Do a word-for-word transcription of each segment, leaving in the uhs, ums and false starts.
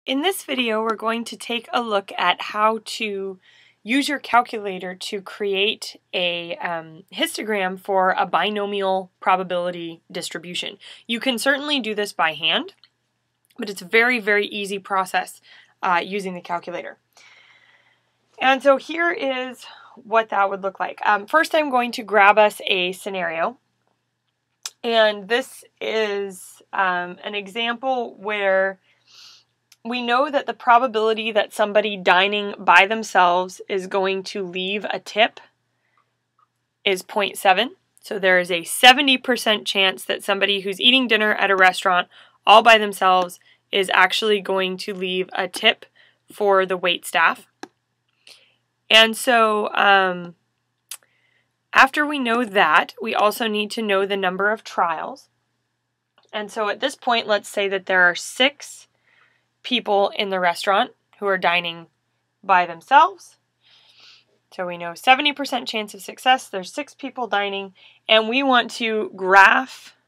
In this video, we're going to take a look at how to use your calculator to create a um, histogram for a binomial probability distribution. You can certainly do this by hand, but it's a very, very easy process uh, using the calculator. And so here is what that would look like. Um, first, I'm going to grab us a scenario. And this is um, an example where we know that the probability that somebody dining by themselves is going to leave a tip is zero point seven. So there is a seventy percent chance that somebody who's eating dinner at a restaurant all by themselves is actually going to leave a tip for the wait staff. And so um, after we know that, we also need to know the number of trials. And so at this point, let's say that there are six people in the restaurant who are dining by themselves. So we know seventy percent chance of success. There's six people dining, and we want to graph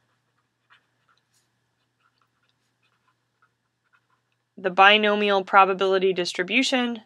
the binomial probability distribution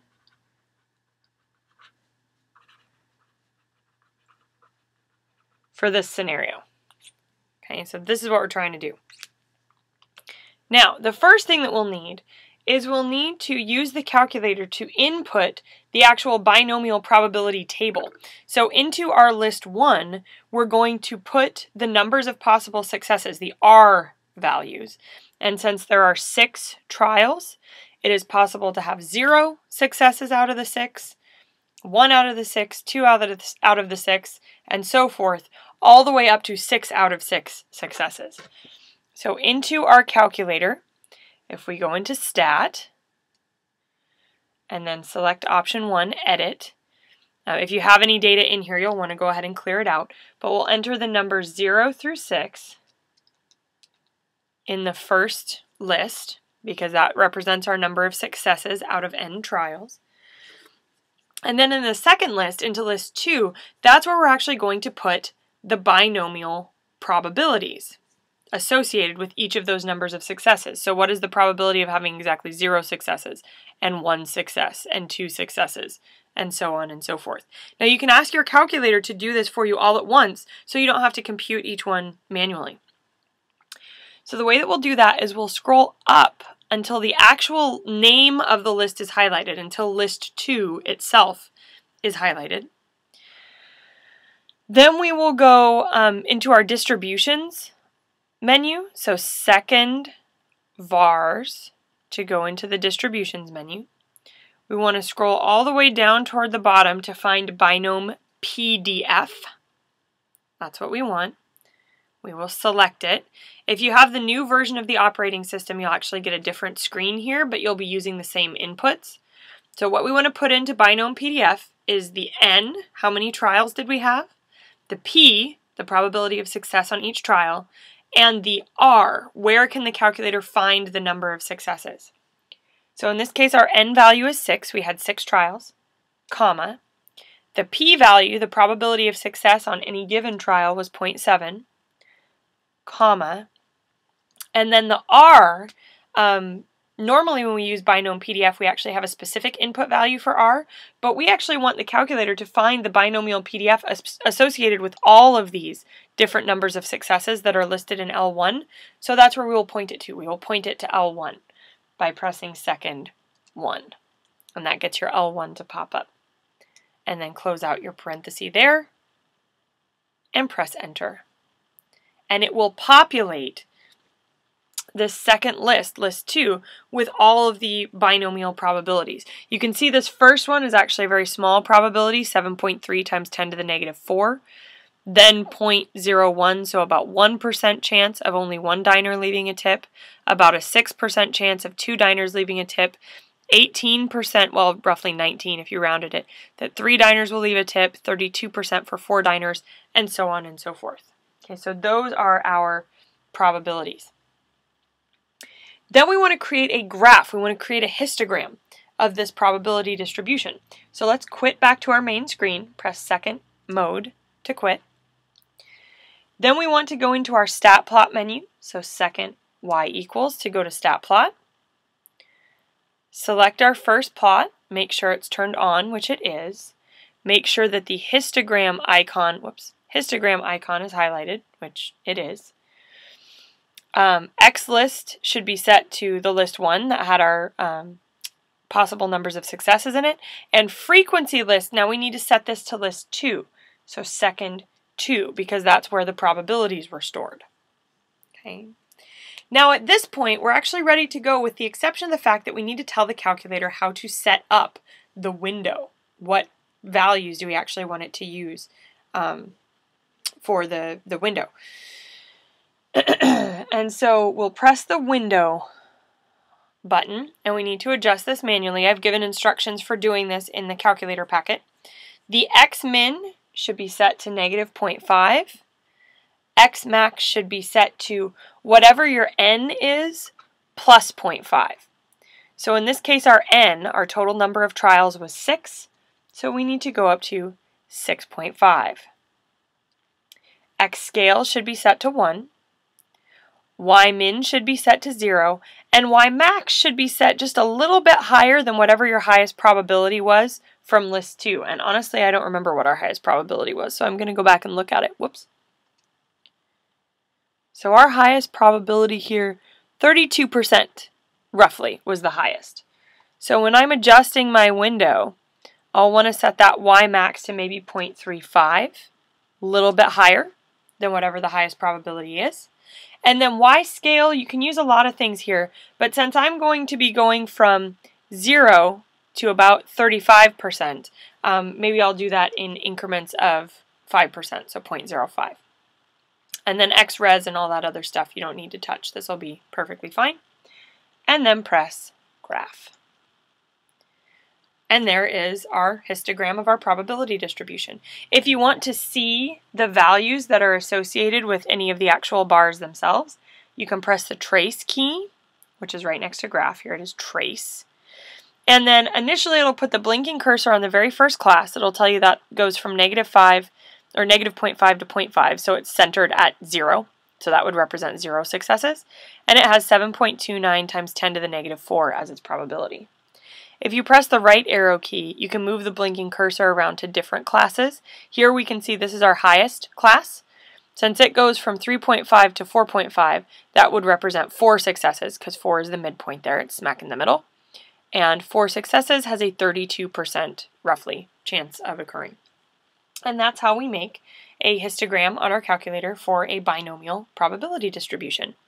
for this scenario. Okay, so this is what we're trying to do. Now, the first thing that we'll need is we'll need to use the calculator to input the actual binomial probability table. So into our list one, we're going to put the numbers of possible successes, the R values. And since there are six trials, it is possible to have zero successes out of the six, one out of the six, two out of the, out of the six, and so forth, all the way up to six out of six successes. So into our calculator, if we go into Stat, and then select option one, Edit. Now, if you have any data in here, you'll want to go ahead and clear it out, but we'll enter the numbers zero through six in the first list, because that represents our number of successes out of n trials. And then in the second list, into list two, that's where we're actually going to put the binomial probabilities associated with each of those numbers of successes. So what is the probability of having exactly zero successes, and one success, and two successes, and so on and so forth. Now you can ask your calculator to do this for you all at once, so you don't have to compute each one manually. So the way that we'll do that is we'll scroll up until the actual name of the list is highlighted, until list two itself is highlighted. Then we will go um, into our distributions menu, so second vars to go into the distributions menu. We want to scroll all the way down toward the bottom to find binom P D F. That's what we want. We will select it. If you have the new version of the operating system, you'll actually get a different screen here, but you'll be using the same inputs. So what we want to put into binom P D F is the N, how many trials did we have, the P, the probability of success on each trial, and the R, where can the calculator find the number of successes. So in this case, our N value is six. We had six trials, comma. The P value, the probability of success on any given trial, was zero point seven, comma. And then the R, um, normally when we use binom P D F, we actually have a specific input value for R, but we actually want the calculator to find the binomial P D F as associated with all of these different numbers of successes that are listed in L one. So that's where we will point it to. We will point it to L one by pressing second one. And that gets your L one to pop up. And then close out your parenthesis there and press enter. And it will populate this second list, list two, with all of the binomial probabilities. You can see this first one is actually a very small probability, seven point three times ten to the negative four. Then zero point zero one, so about one percent chance of only one diner leaving a tip, about a six percent chance of two diners leaving a tip, eighteen percent, well, roughly nineteen if you rounded it, that three diners will leave a tip, thirty-two percent for four diners, and so on and so forth. Okay, so those are our probabilities. Then we want to create a graph. We want to create a histogram of this probability distribution. So let's quit back to our main screen, press second mode to quit. Then we want to go into our stat plot menu, so second y equals to go to stat plot. Select our first plot, make sure it's turned on, which it is. Make sure that the histogram icon, whoops, histogram icon is highlighted, which it is. Um, X list should be set to the list one that had our um, possible numbers of successes in it. And frequency list, now we need to set this to list two. So second two, because that's where the probabilities were stored. Okay. Now at this point, we're actually ready to go, with the exception of the fact that we need to tell the calculator how to set up the window. What values do we actually want it to use um, for the, the window? And so we'll press the window button, and we need to adjust this manually. I've given instructions for doing this in the calculator packet. The X-min should be set to negative zero point five. X-max should be set to whatever your n is plus zero point five. So in this case, our n, our total number of trials, was six, so we need to go up to six point five. X-scale should be set to one. Y-min should be set to zero, and Y-max should be set just a little bit higher than whatever your highest probability was from list two. And honestly, I don't remember what our highest probability was, so I'm going to go back and look at it. Whoops. So our highest probability here, thirty-two percent, roughly, was the highest. So when I'm adjusting my window, I'll want to set that Y-max to maybe zero point three five, a little bit higher than whatever the highest probability is. And then Y-scale, you can use a lot of things here, but since I'm going to be going from zero to about thirty-five percent, um, maybe I'll do that in increments of five percent, so zero point zero five. And then X-res and all that other stuff you don't need to touch. This will be perfectly fine. And then press graph. And there is our histogram of our probability distribution. If you want to see the values that are associated with any of the actual bars themselves, you can press the trace key, which is right next to graph. Here it is, trace. And then initially it'll put the blinking cursor on the very first class. It'll tell you that goes from negative five or negative zero point five to zero point five, so it's centered at zero. So that would represent zero successes. And it has seven point two nine times ten to the negative four as its probability. If you press the right arrow key, you can move the blinking cursor around to different classes. Here we can see this is our highest class. Since it goes from three point five to four point five, that would represent four successes, because four is the midpoint there, it's smack in the middle. And four successes has a thirty-two percent, roughly, chance of occurring. And that's how we make a histogram on our calculator for a binomial probability distribution.